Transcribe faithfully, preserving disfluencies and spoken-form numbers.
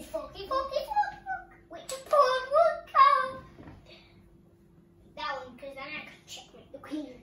forky, forky, fork, fork. Wait, the pawn will come. That one, because then I could checkmate the queen.